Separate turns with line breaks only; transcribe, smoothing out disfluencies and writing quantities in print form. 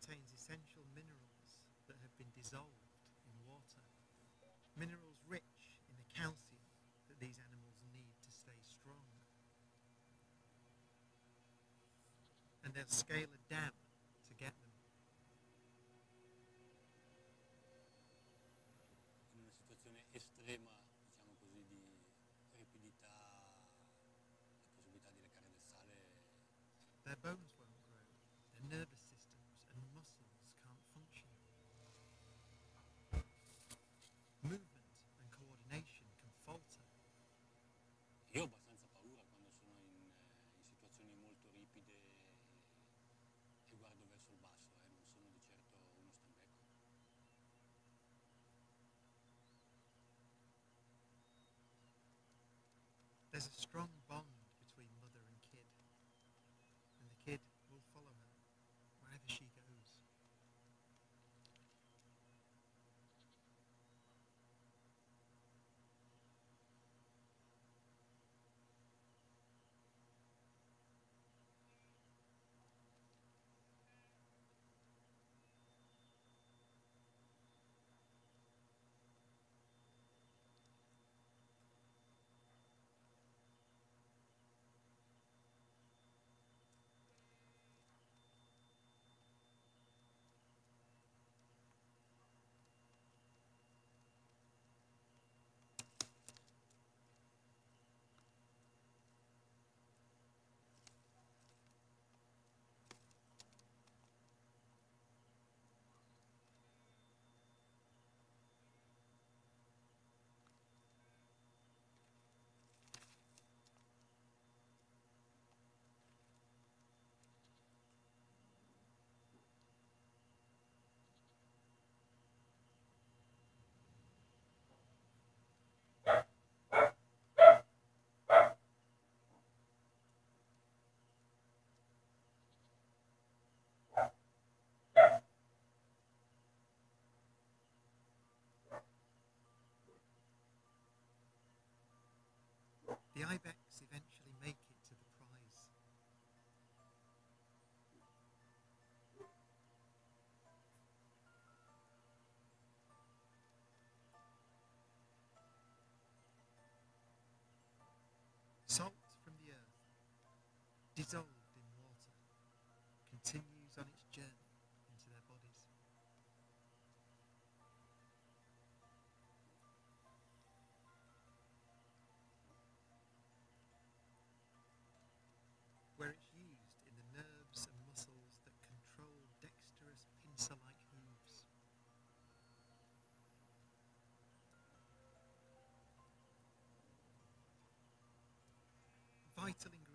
contains essential minerals that have been dissolved in water. Minerals rich in the calcium that these animals need to stay strong. And they'll scale a dam to get them.
In una situazione estrema, diciamo così, di ripidità, la possibilità di recare del sale.
Their bones won't grow, their nervous systems and muscles can't function. Movement and coordination can falter.
Io ho abbastanza paura quando sono in situazioni molto ripide e guardo verso il basso, non sono di certo uno stambecco.
There's a strong bond between mother and kid the kid will follow her wherever she goes. The ibex eventually make it to the prize. Salt from the earth, dissolved in water, continues on its journey into their bodies. Where it's used in the nerves and muscles that control dexterous pincer-like hooves. Vital ingredients